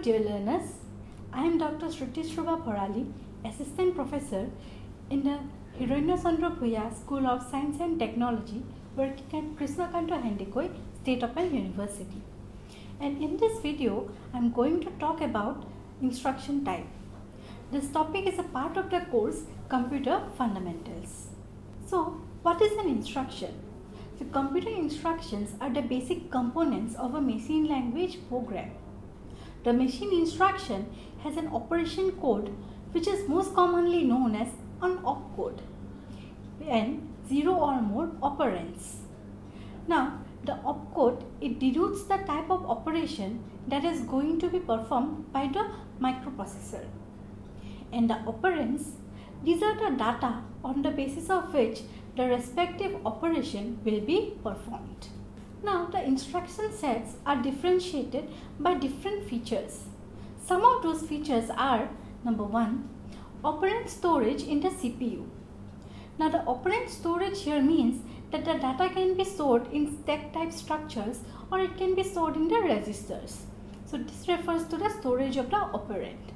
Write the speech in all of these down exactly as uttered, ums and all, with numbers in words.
dear learners. I am Doctor Shruti Shruva Bharali, Assistant Professor in the Hironya Chandra Bhuya School of Science and Technology, working at Krishnakanta Hendikoi State Open University. And in this video, I am going to talk about instruction type. This topic is a part of the course Computer Fundamentals. So, what is an instruction? The computer instructions are the basic components of a machine language program. The machine instruction has an operation code which is most commonly known as an opcode and zero or more operands. Now, the opcode, it denotes the type of operation that is going to be performed by the microprocessor. And the operands, these are the data on the basis of which the respective operation will be performed. Now, the instruction sets are differentiated by different features. Some of those features are: number one, operand storage in the C P U. Now, the operand storage here means that the data can be stored in stack type structures or it can be stored in the registers. So, this refers to the storage of the operand.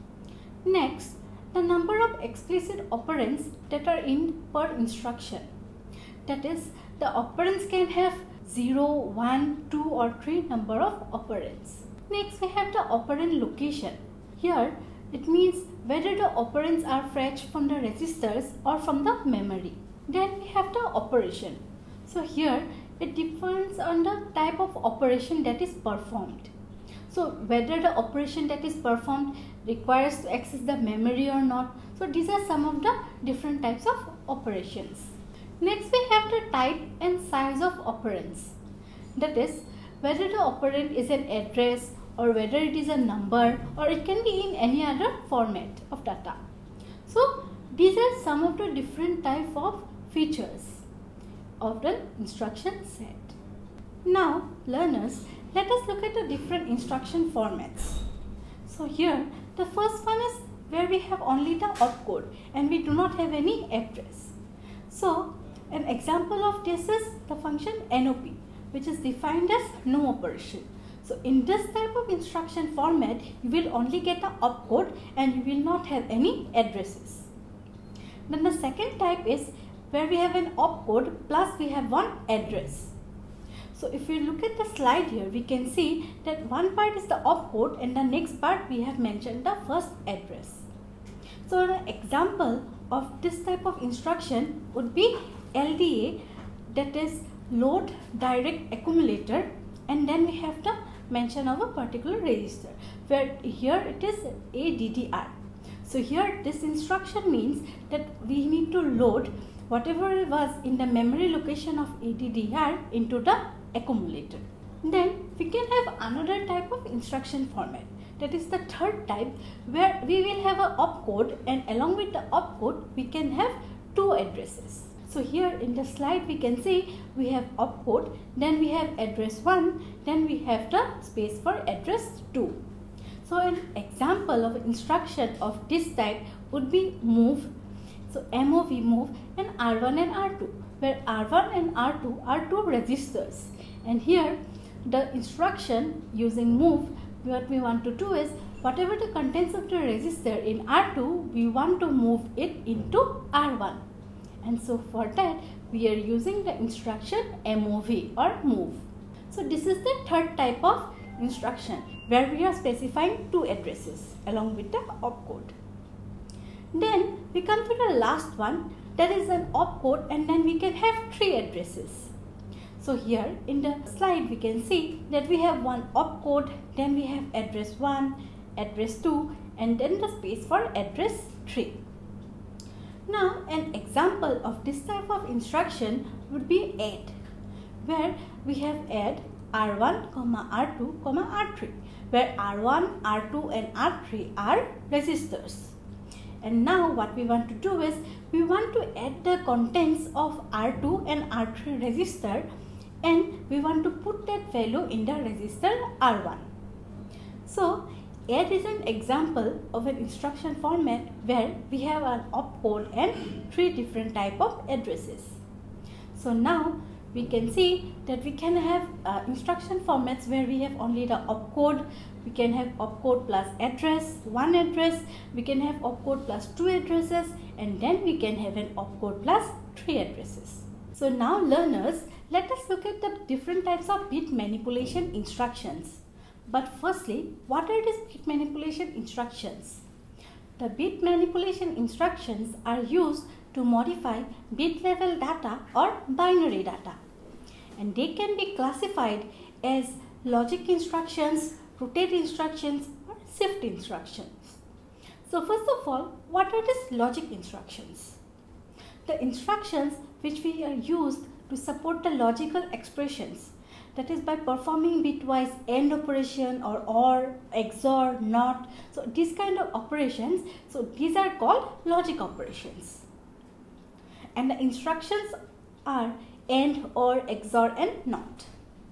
Next, the number of explicit operands that are in per instruction. That is, the operands can have zero, one, two or three number of operands. Next, we have the operand location. Here, it means whether the operands are fetched from the registers or from the memory. Then we have the operation. So here, it depends on the type of operation that is performed. So whether the operation that is performed requires to access the memory or not. So these are some of the different types of operations. Next, we have the type and size of operands. That is, whether the operand is an address or whether it is a number or it can be in any other format of data. So these are some of the different type of features of the instruction set. Now, learners, let us look at the different instruction formats. So here, the first one is where we have only the opcode and we do not have any address. So, an example of this is the function N O P, which is defined as no operation. So, in this type of instruction format, you will only get the opcode and you will not have any addresses. Then the second type is where we have an opcode plus we have one address. So if we look at the slide here, we can see that one part is the opcode and the next part we have mentioned the first address. So the example of this type of instruction would be L D A, that is load direct accumulator, and then we have the mention of a particular register, where here it is A D D R. So here this instruction means that we need to load whatever was in the memory location of A D D R into the accumulator. Then we can have another type of instruction format, that is the third type, where we will have a opcode and along with the opcode we can have two addresses. So here in the slide we can see we have opcode, then we have address one, then we have the space for address two. So an example of instruction of this type would be move. So M O V, move, and R one and R two, where R one and R two are two registers. And here the instruction using move, what we want to do is whatever the contents of the register in R two, we want to move it into R one. And so for that we are using the instruction M O V or move. So this is the third type of instruction where we are specifying two addresses along with the opcode. Then we come to the last one, that is an opcode, and then we can have three addresses. So here in the slide we can see that we have one opcode, then we have address one, address two, and then the space for address three. Now an example of this type of instruction would be add, where we have add R one, R two, R three, where R one, R two and R three are registers. And now what we want to do is we want to add the contents of R two and R three register, and we want to put that value in the register R one. So add is an example of an instruction format where we have an opcode and three different type of addresses. So now we can see that we can have uh, instruction formats where we have only the opcode. We can have opcode plus address, one address. We can have opcode plus two addresses, and then we can have an opcode plus three addresses. So now learners, let us look at the different types of bit manipulation instructions. But firstly, what are these bit manipulation instructions? The bit manipulation instructions are used to modify bit level data or binary data, and they can be classified as logic instructions, rotate instructions, or shift instructions. So first of all, what are these logic instructions? The instructions which we are used to support the logical expressions, that is by performing bitwise AND operation or OR, X O R, NOT. So these kind of operations, so these are called logic operations. And the instructions are AND, OR, X O R, and NOT.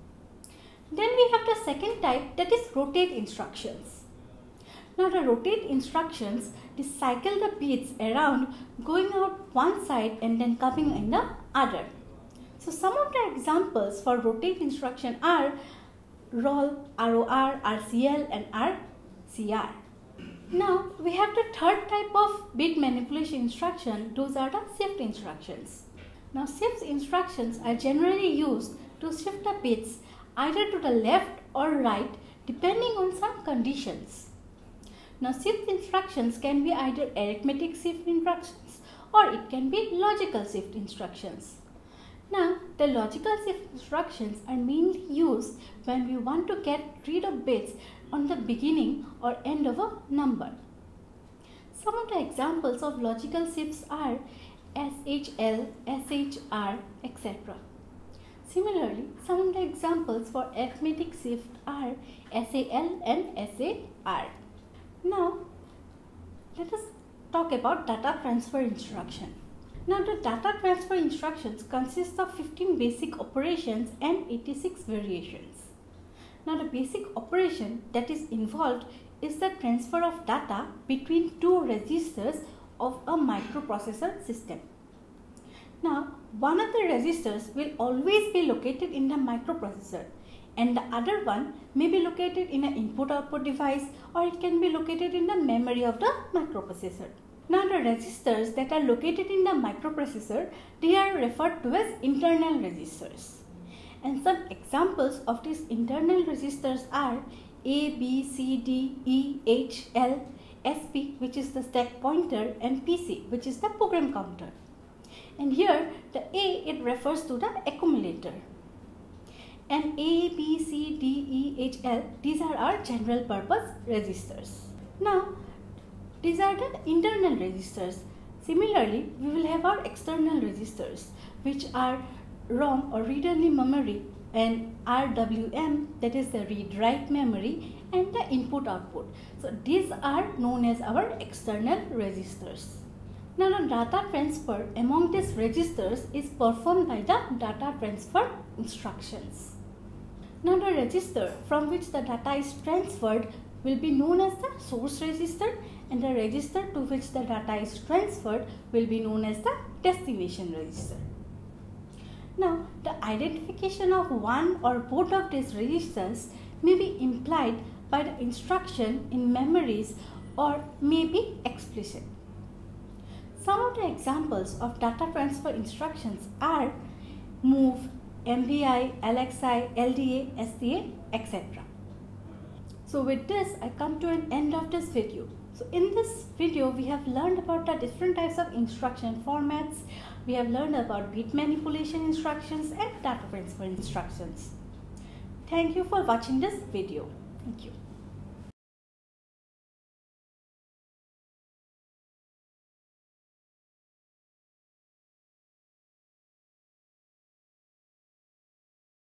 Then we have the second type, that is rotate instructions. Now the rotate instructions, they cycle the bits around, going out one side and then coming in the other. So some of the examples for rotate instruction are roll, R O R, R C L, and R C R. Now we have the third type of bit manipulation instruction. Those are the shift instructions. Now shift instructions are generally used to shift the bits either to the left or right depending on some conditions. Now shift instructions can be either arithmetic shift instructions or it can be logical shift instructions. Now the logical shift instructions are mainly used when we want to get rid of bits on the beginning or end of a number. Some of the examples of logical shifts are S H L, S H R, et cetera. Similarly, some of the examples for arithmetic shift are S A L and S A R. Now, let us talk about data transfer instruction. Now, the data transfer instructions consist of fifteen basic operations and eighty-six variations. Now, the basic operation that is involved is the transfer of data between two registers of a microprocessor system. Now, one of the registers will always be located in the microprocessor, and the other one may be located in an input-output device, or it can be located in the memory of the microprocessor. Now, the registers that are located in the microprocessor, they are referred to as internal registers. And some examples of these internal registers are A, B, C, D, E, H, L, S P, which is the stack pointer, and P C, which is the program counter. And here the A, it refers to the accumulator. And A, B, C, D, E, H, L, these are our general purpose registers. Now, these are the internal registers. Similarly, we will have our external registers, which are ROM or read-only memory, and R W M, that is the read-write memory, and the input-output. So these are known as our external registers. Now the data transfer among these registers is performed by the data transfer instructions. Now the register from which the data is transferred will be known as the source register, and the register to which the data is transferred will be known as the destination register. Now, the identification of one or both of these registers may be implied by the instruction in memories or may be explicit. Some of the examples of data transfer instructions are move, M V I, L X I, L D A, S D A, et cetera. So with this, I come to an end of this video. So in this video, we have learned about the different types of instruction formats. We have learned about bit manipulation instructions and data transfer instructions. Thank you for watching this video. Thank you.